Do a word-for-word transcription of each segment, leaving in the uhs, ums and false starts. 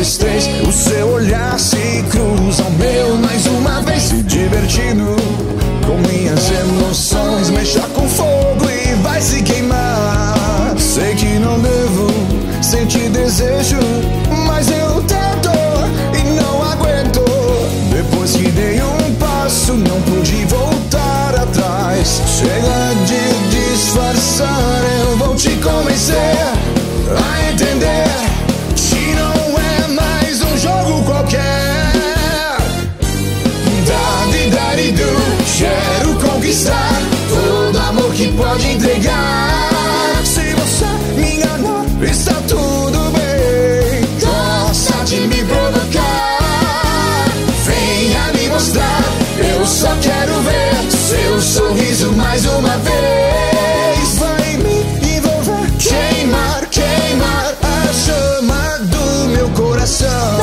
dois, três. O seu olhar se cruza ao meu mais uma vez, se divertindo com minhas emoções. Mexa com fogo e vai se queimar. Sei que não devo sentir desejo, mas eu tento e não aguento. Depois que dei um passo, não pude voltar atrás. Chega de disfarçar, eu vou te convencer a entender que não é mais um jogo qualquer. Dadi-dadi-du, quero conquistar todo amor que pode entregar. Se você me enganou, está tudo bem. Gosta de me provocar, venha me mostrar. Eu só quero ver seu sorriso mais uma vez. Vai me envolver, queimar, queimar a chama do meu coração.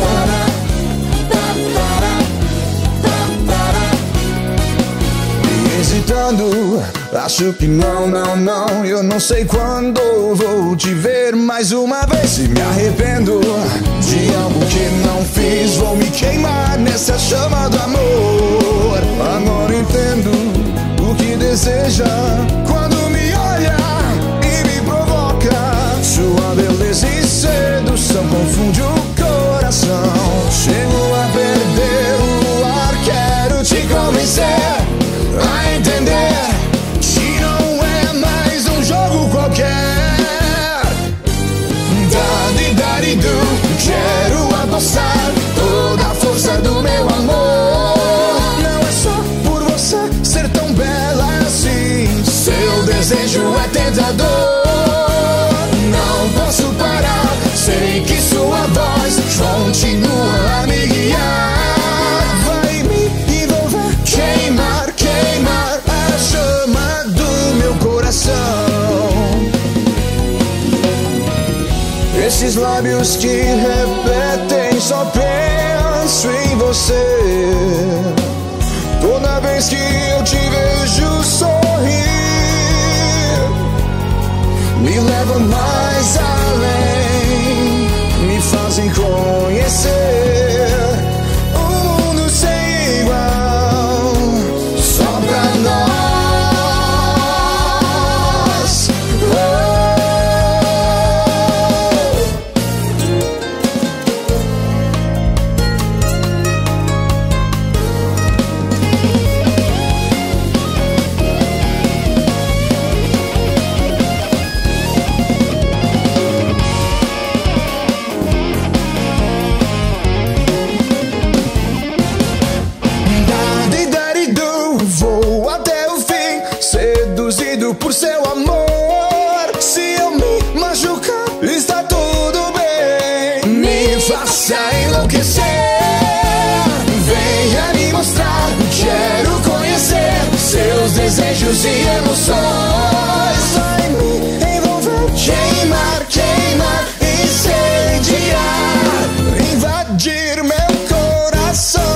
E hesitando, acho que não, não, não. Eu não sei quando vou te ver mais uma vez. Se me arrependo de algo que não fiz, vou me queimar nessa chama do amor. Agora entendo o que deseja quando me olha e me provoca. Sua beleza e sedução confunde o coração. Chego a perder o ar, quero te convencer a entender que não é mais um jogo qualquer. Dadi-dadi-du, quero apostar toda a força do meu amor. Não é só por você ser tão bela assim, seu desejo é tentador. Não posso parar, sei que sua voz continua a me guiar. Vai me envolver, queimar, queimar a chama do meu coração. Esses lábios que repetem, só penso em você. Toda vez que eu te vejo sorrir, me leva mais além, me fazem conhecer um mundo sem igual, só pra nós. Por seu amor, se eu me machucar, está tudo bem. Me faça enlouquecer, venha me mostrar. Quero conhecer seus desejos e emoções. Vai me envolver, queimar, queimar, incendiar, invadir meu coração.